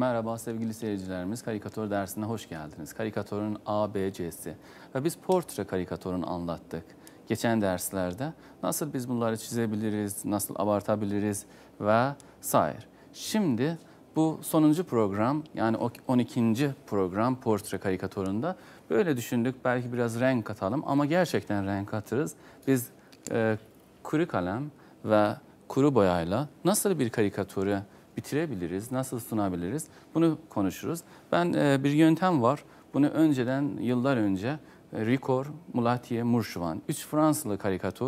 Merhaba sevgili seyircilerimiz, karikatür dersine hoş geldiniz. Karikatürün A, B, C'si ve biz portre karikatürünü anlattık. Geçen derslerde nasıl biz bunları çizebiliriz, nasıl abartabiliriz ve sair. Şimdi bu sonuncu program, yani 12. program portre karikatüründe böyle düşündük. Belki biraz renk katalım ama gerçekten renk katırız. Biz kuru kalem ve kuru boyayla nasıl bir karikatürü bitirebiliriz, nasıl sunabiliriz bunu konuşuruz. Bir yöntem var. Bunu önceden, yıllar önce Ricoeur, Mulatier, Mourchouin, 3 Fransız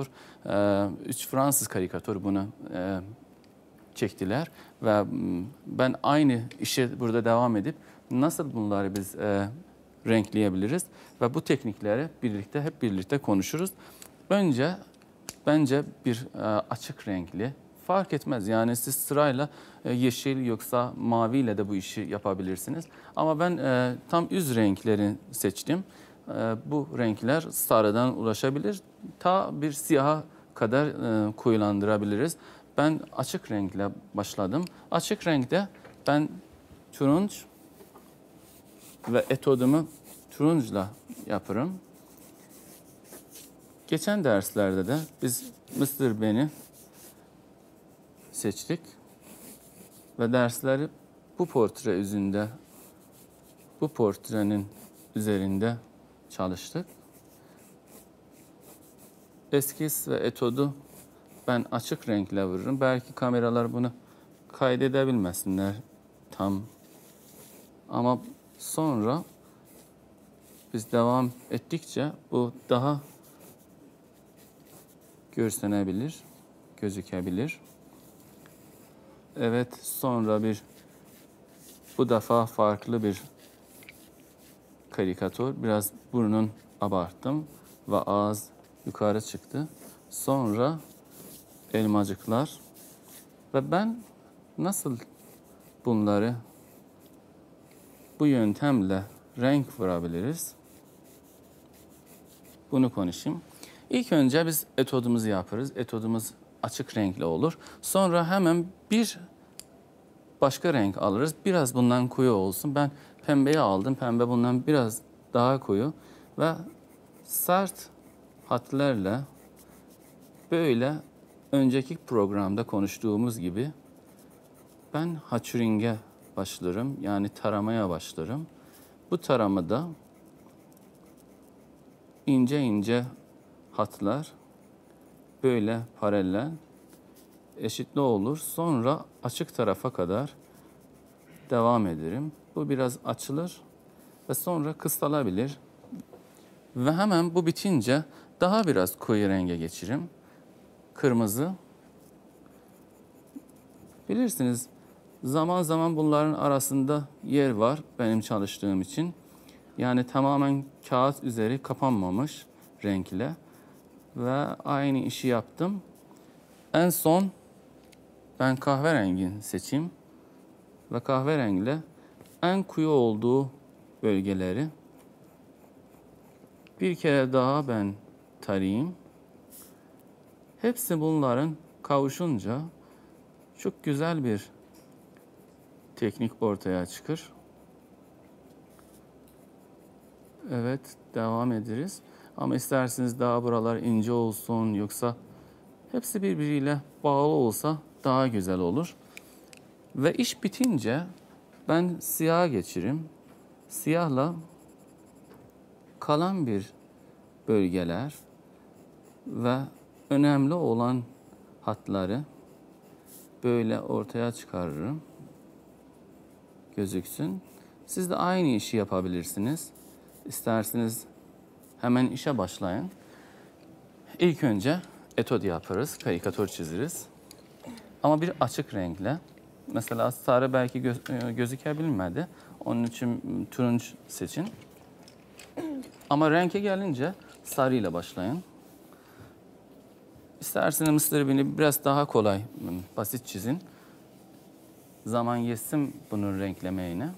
karikatör bunu çektiler ve ben aynı işe burada devam edip nasıl bunları biz renkleyebiliriz ve bu teknikleri hep birlikte konuşuruz. Bence bir açık renkli, fark etmez. Yani siz sırayla yeşil yoksa maviyle de bu işi yapabilirsiniz. Ama ben tam üz renkleri seçtim. Bu renkler sarıdan ulaşabilir. Ta bir siyaha kadar koyulandırabiliriz. Ben açık renkle başladım. Açık renkte ben turunç ve etodumu turunçla yaparım. Geçen derslerde de biz Mr. Ben'i seçtik ve dersleri bu portrenin üzerinde çalıştık. Eskis ve etodu ben açık renkle vururum. Belki kameralar bunu kaydedebilmesinler tam. Ama sonra biz devam ettikçe bu daha gözükebilir. Evet, sonra bu defa farklı bir karikatür. Biraz burnun abarttım ve ağız yukarı çıktı. Sonra elmacıklar ve ben nasıl bunları bu yöntemle renk vurabiliriz? Bunu konuşayım. İlk önce biz etodumuzu yaparız. Etodumuz açık renkli olur. Sonra hemen bir başka renk alırız. Biraz bundan koyu olsun. Ben pembeyi aldım. Pembe bundan biraz daha koyu. Ve sert hatlarla böyle önceki programda konuştuğumuz gibi ben hatching'e başlarım. Yani taramaya başlarım. Bu taramada ince ince hatlar böyle paralel eşitli olur. Sonra açık tarafa kadar devam ederim. Bu biraz açılır ve sonra kısalabilir. Ve hemen bu bitince daha biraz koyu renge geçirim. Kırmızı. Bilirsiniz zaman zaman bunların arasında yer var benim çalıştığım için. Yani tamamen kağıt üzeri kapanmamış renkle. Ve aynı işi yaptım. En son ben kahverengi seçeyim. Ve kahverengiyle en koyu olduğu bölgeleri bir kere daha ben tarayayım. Hepsi bunların kavuşunca çok güzel bir teknik ortaya çıkar. Evet, devam ederiz. Ama isterseniz daha buralar ince olsun yoksa hepsi birbiriyle bağlı olsa daha güzel olur. Ve iş bitince ben siyaha geçirim. Siyahla kalan bir bölgeler ve önemli olan hatları böyle ortaya çıkarırım. Gözüksün. Siz de aynı işi yapabilirsiniz. İsterseniz hemen işe başlayın. İlk önce etod yaparız, karikatür çizeriz. Ama bir açık renkle. Mesela sarı belki gözükebilmedi. Onun için turunç seçin. Ama renke gelince sarıyla başlayın. İsterseniz Mr. Bean'i biraz daha kolay, basit çizin. Zaman geçsin bunun renklemeyine.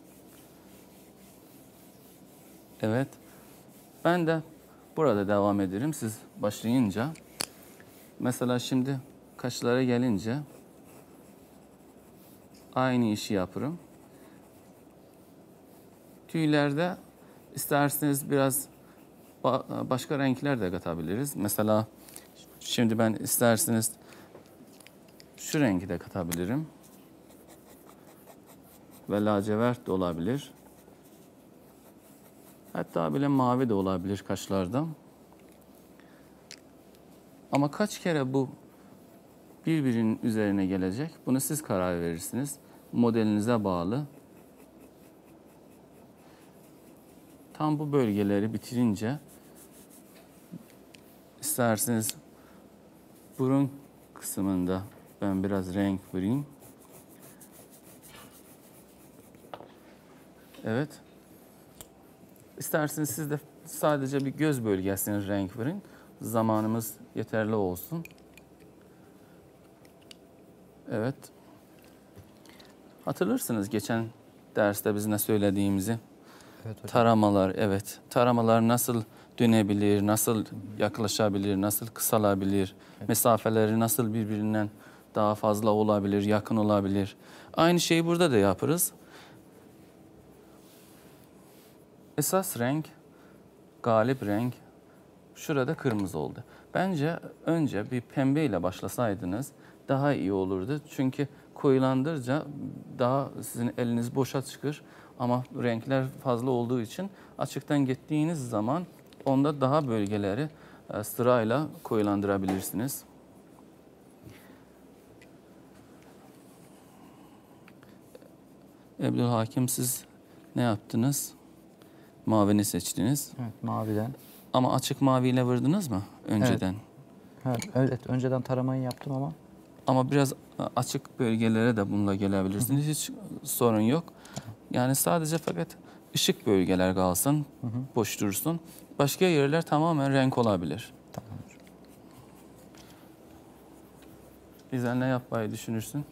Evet. Ben de burada devam ederim. Siz başlayınca. Mesela şimdi kaşlara gelince aynı işi yaparım. Tüylerde isterseniz biraz başka renkler de katabiliriz. Mesela şimdi ben isterseniz şu rengi de katabilirim. Ve lacivert de olabilir. Hatta bile mavi de olabilir kaşlarda. Ama kaç kere bu birbirinin üzerine gelecek? Bunu siz karar verirsiniz. Modelinize bağlı. Tam bu bölgeleri bitirince isterseniz burun kısmında ben biraz renk vereyim. Evet. İsterseniz siz de sadece bir göz bölgesine renk verin. Zamanımız yeterli olsun. Evet. Hatırlarsınız geçen derste biz ne söylediğimizi. Evet hocam. Taramalar, evet. Taramalar nasıl dönebilir, nasıl yaklaşabilir, nasıl kısalabilir, evet. Mesafeleri nasıl birbirinden daha fazla olabilir, yakın olabilir. Aynı şeyi burada da yaparız. Esas renk, galip renk şurada kırmızı oldu. Bence önce bir pembeyle başlasaydınız daha iyi olurdu. Çünkü koyulandırınca daha sizin eliniz boşa çıkır. Ama renkler fazla olduğu için açıktan gittiğiniz zaman onda daha bölgeleri sırayla koyulandırabilirsiniz. Abdülhakim siz ne yaptınız? Mavini seçtiniz. Evet, maviden. Ama açık maviyle vurdunuz mu önceden? Evet, önceden taramayı yaptım ama. Ama biraz açık bölgelere de bununla gelebilirsiniz. Hiç sorun yok. Yani sadece fakat ışık bölgeler kalsın, boş dursun. Başka yerler tamamen renk olabilir. Tamam. İzel ne yapmayı düşünürsün?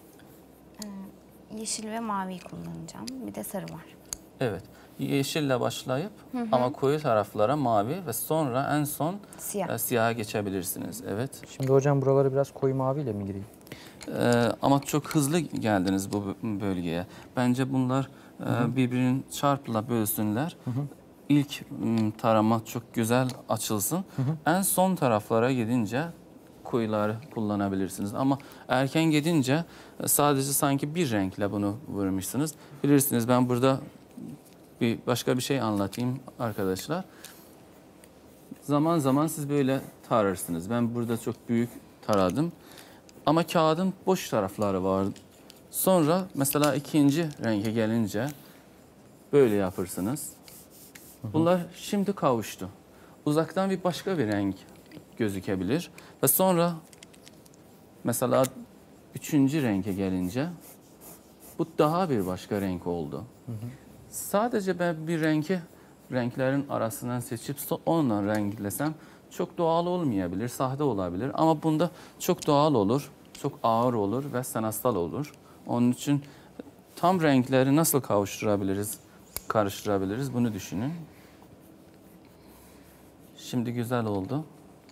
Yeşil ve mavi kullanacağım. Bir de sarı var. Evet. Yeşille başlayıp ama koyu taraflara mavi ve sonra en son siyaha geçebilirsiniz. Evet. Şimdi hocam buraları biraz koyu maviyle mi gireyim? Ama çok hızlı geldiniz bu bölgeye. Bence bunlar birbirinin çarpla bölsünler. İlk tarama çok güzel açılsın. En son taraflara gidince koyuları kullanabilirsiniz. Ama erken gidince sadece sanki bir renkle bunu vurmuşsunuz. Bilirsiniz ben burada başka bir şey anlatayım arkadaşlar. Zaman zaman siz böyle tararsınız. Ben burada çok büyük taradım. Ama kağıdın boş tarafları var. Sonra mesela ikinci renge gelince böyle yapırsınız. Bunlar şimdi kavuştu. Uzaktan bir başka bir renk gözükebilir. Ve sonra mesela üçüncü renge gelince bu daha bir başka renk oldu. Sadece ben bir renklerin arasından seçip onunla renklesem çok doğal olmayabilir, sahte olabilir. Ama bunda çok doğal olur, çok ağır olur ve sanatsal olur. Onun için tam renkleri nasıl kavuşturabiliriz, karıştırabiliriz bunu düşünün. Şimdi güzel oldu.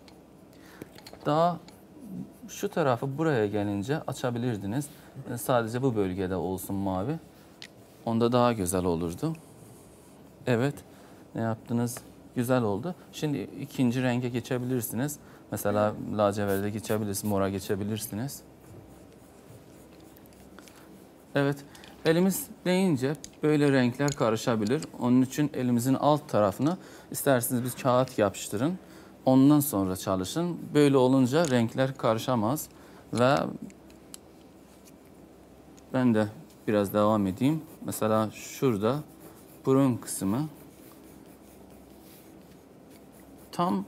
Daha şu tarafı buraya gelince açabilirdiniz. Sadece bu bölgede olsun mavi. Onda daha güzel olurdu. Evet, ne yaptınız? Güzel oldu. Şimdi ikinci renge geçebilirsiniz. Mesela laciverde geçebilirsiniz, mora geçebilirsiniz. Evet, elimiz deyince böyle renkler karışabilir. Onun için elimizin alt tarafına isterseniz bir kağıt yapıştırın. Ondan sonra çalışın. Böyle olunca renkler karışamaz. Ve ben de biraz devam edeyim. Mesela şurada burun kısmı tam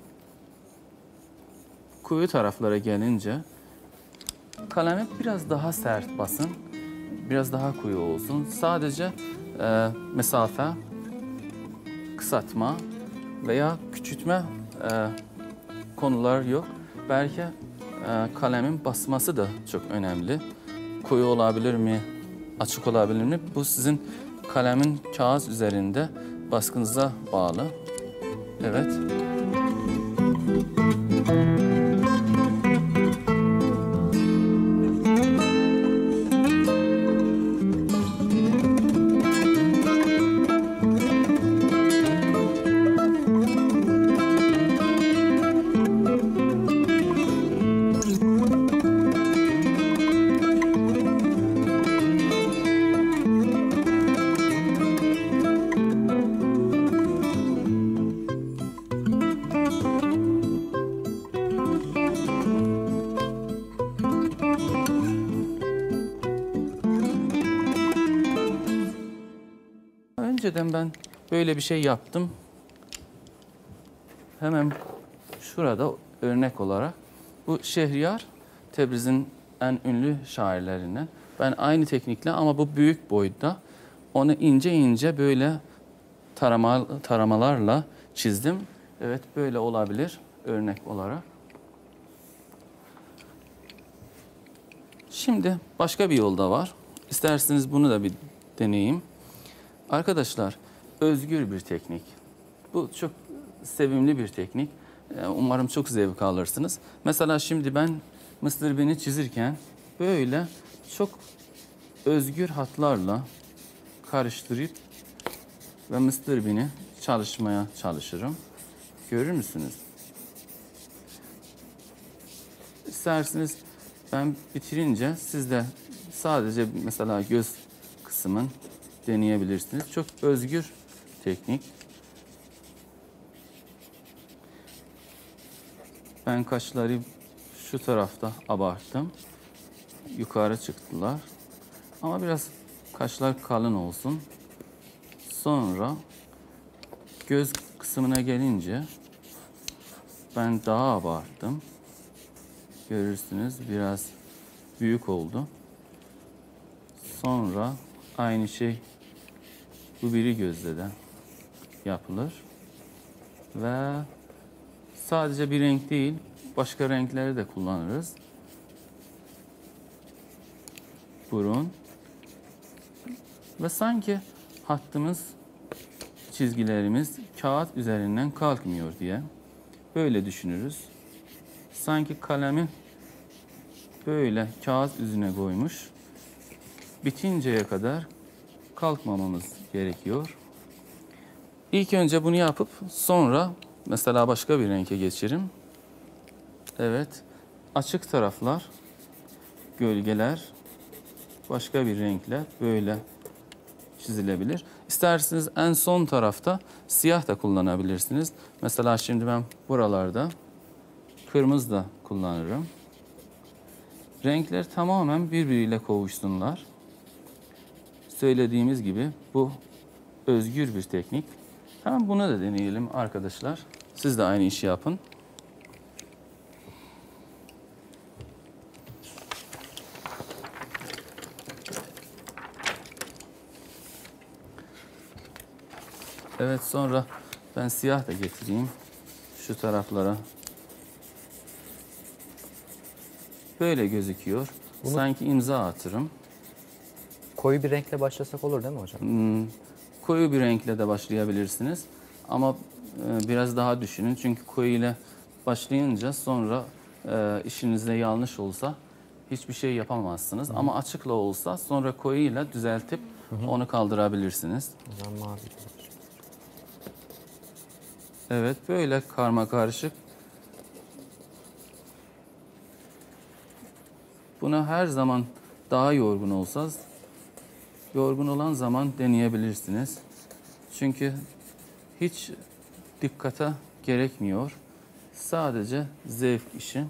koyu taraflara gelince kalemi biraz daha sert basın. Biraz daha koyu olsun. Sadece mesafe, kısaltma veya küçültme konular yok. Belki kalemin basması da çok önemli. Koyu olabilir mi, açık olabilir mi? Bu sizin kalemin kağıt üzerinde baskınıza bağlı. Evet. önceden ben böyle bir şey yaptım. Hemen şurada örnek olarak bu Şehriyar Tebriz'in en ünlü şairlerinden. Ben aynı teknikle ama bu büyük boyutta onu ince ince böyle taramalarla çizdim. Evet böyle olabilir örnek olarak. Şimdi başka bir yol da var. İsterseniz bunu da bir deneyeyim. Arkadaşlar özgür bir teknik. Bu çok sevimli bir teknik. Umarım çok zevk alırsınız. Mesela şimdi ben Mr. Bean'i çizirken böyle çok özgür hatlarla karıştırıp ve Mr. Bean'i çalışmaya çalışırım. Görür müsünüz? İsterseniz ben bitirince siz de sadece mesela göz kısmın deneyebilirsiniz. Çok özgür teknik. Ben kaşları şu tarafta abarttım. Yukarı çıktılar. Ama biraz kaşlar kalın olsun. Sonra göz kısmına gelince ben daha abarttım. Görürsünüz biraz büyük oldu. Sonra aynı şey bu biri gözde de yapılır. Ve sadece bir renk değil, başka renkleri de kullanırız. Burun. Ve sanki hattımız, çizgilerimiz kağıt üzerinden kalkmıyor diye böyle düşünürüz. Sanki kalemi böyle kağıt yüzüne koymuş. Bitinceye kadar kalkmamamız gerekiyor. İlk önce bunu yapıp sonra mesela başka bir renge geçirim. Evet. Açık taraflar, gölgeler başka bir renkle böyle çizilebilir. İsterseniz en son tarafta siyah da kullanabilirsiniz. Mesela şimdi ben buralarda kırmızı da kullanırım. Renkler tamamen birbiriyle kavuşsunlar. Söylediğimiz gibi bu özgür bir teknik. Hemen bunu da deneyelim arkadaşlar. Siz de aynı işi yapın. Evet sonra ben siyah da getireyim şu taraflara. Böyle gözüküyor. Sanki imza atırım. Koyu bir renkle başlasak olur değil mi hocam? Koyu bir renkle de başlayabilirsiniz. Ama biraz daha düşünün. Çünkü koyu ile başlayınca sonra işinizde yanlış olsa hiçbir şey yapamazsınız. Ama açıkla olsa sonra koyu ile düzeltip onu kaldırabilirsiniz. O zaman mavi. Evet böyle karma karışık. Buna her zaman daha yorgun olsanız, yorgun olan zaman deneyebilirsiniz. Çünkü hiç dikkate gerekmiyor. Sadece zevk işi.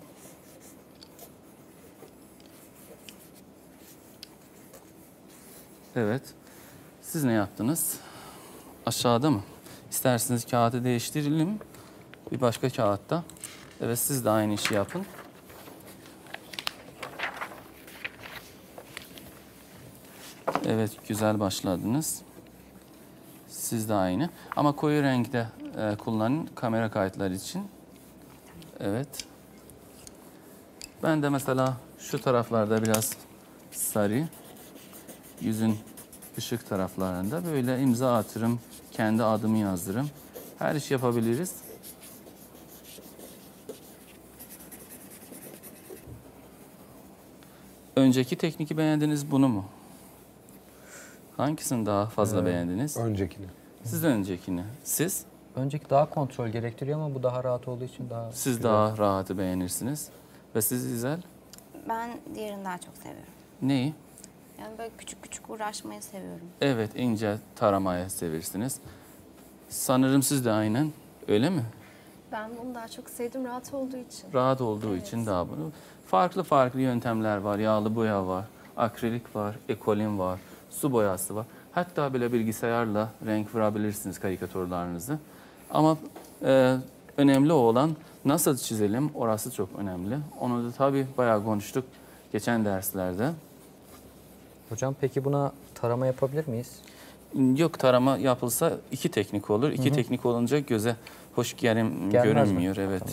Evet. Siz ne yaptınız? Aşağıda mı? İsterseniz kağıdı değiştirelim. Bir başka kağıtta. Evet siz de aynı işi yapın. Evet güzel başladınız. Siz de aynı. Ama koyu renkte kullanın kamera kayıtları için. Evet. Ben de mesela şu taraflarda biraz sarı. Yüzün ışık taraflarında böyle imza atırım. Kendi adımı yazdırırım. Her iş yapabiliriz. Önceki tekniki beğendiniz bunu mu? Hangisini daha fazla beğendiniz? Öncekini. Siz de öncekini. Siz? Önceki daha kontrol gerektiriyor ama bu daha rahat olduğu için daha... Siz güzel. daha rahatı beğenirsiniz. Ve siz İzel? Ben diğerini daha çok seviyorum. Neyi? Yani böyle küçük küçük uğraşmayı seviyorum. Evet ince taramaya seversiniz. Sanırım siz de aynen öyle mi? Ben bunu daha çok sevdim rahat olduğu için. Rahat olduğu için daha bunu. Farklı farklı yöntemler var. Yağlı boya var, akrilik var, ekolin var, su boyası var. Hatta bile bilgisayarla renk vurabilirsiniz karikatürlerinizi. Ama önemli olan nasıl çizelim, orası çok önemli. Onu da tabii bayağı konuştuk geçen derslerde. Hocam peki buna tarama yapabilir miyiz? Yok, tarama yapılsa iki teknik olur. İki teknik olunca göze hoş Gelmez görünmüyor. mi? Evet. Tamam.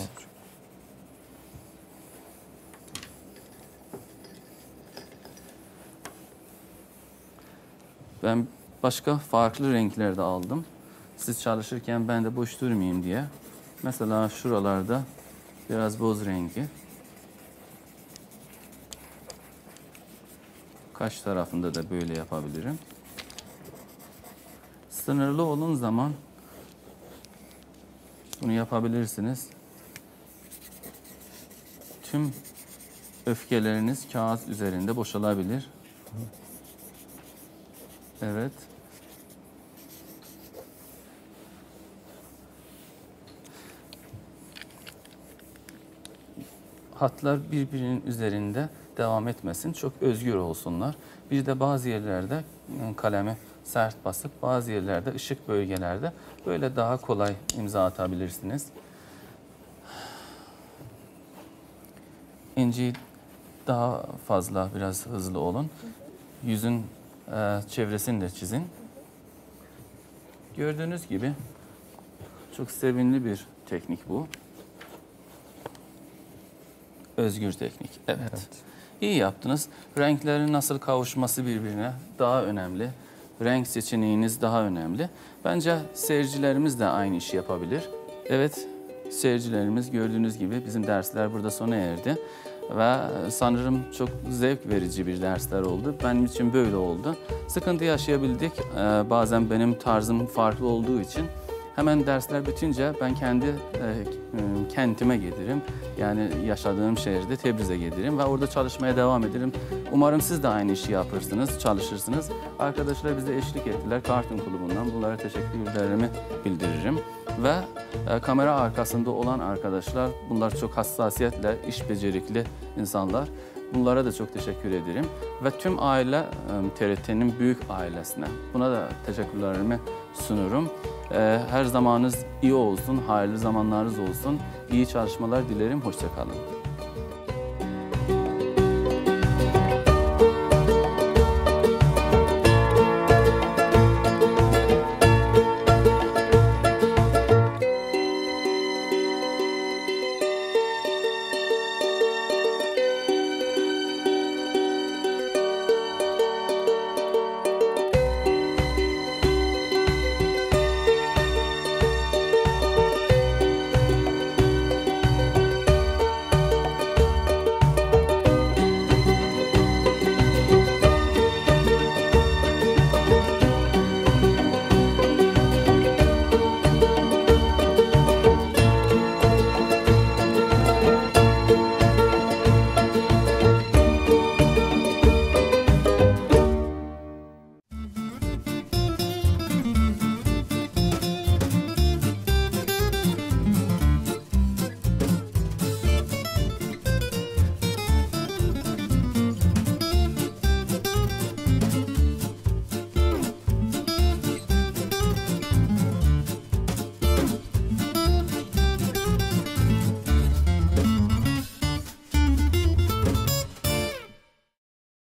Ben başka farklı renklerde aldım. Siz çalışırken ben de boş durmayayım diye. Mesela şuralarda biraz boz rengi. Kaş tarafında da böyle yapabilirim. Sınırlı olduğun zaman bunu yapabilirsiniz. Tüm öfkeleriniz kağıt üzerinde boşalabilir. Evet. Hatlar birbirinin üzerinde devam etmesin. Çok özgür olsunlar. Bir de bazı yerlerde kalemi sert basıp bazı yerlerde ışık bölgelerde böyle daha kolay imza atabilirsiniz. İnciyi daha fazla biraz hızlı olun. Yüzün çevresini de çizin. Gördüğünüz gibi çok sevimli bir teknik bu. Özgür teknik. Evet. İyi yaptınız. Renklerin nasıl kavuşması birbirine daha önemli. Renk seçeneğiniz daha önemli. Bence seyircilerimiz de aynı işi yapabilir. Evet, seyircilerimiz gördüğünüz gibi bizim dersler burada sona erdi. Ve sanırım çok zevk verici bir dersler oldu. Benim için böyle oldu. Sıkıntı yaşayabildik. Bazen benim tarzım farklı olduğu için hemen dersler bitince ben kendi kentime giderim. Yani yaşadığım şehirde Tebriz'e giderim ve orada çalışmaya devam ederim. Umarım siz de aynı işi yapırsınız, çalışırsınız. Arkadaşlar bize eşlik ettiler Cartoon Klubu'ndan. Bunlara teşekkürlerimi bildiririm. Ve kamera arkasında olan arkadaşlar, bunlar çok hassasiyetle, iş becerikli insanlar. Bunlara da çok teşekkür ederim. Ve tüm aile TRT'nin büyük ailesine. Buna da teşekkürlerimi sunuyorum. Her zamanınız iyi olsun, hayırlı zamanlarınız olsun. İyi çalışmalar dilerim, hoşça kalın.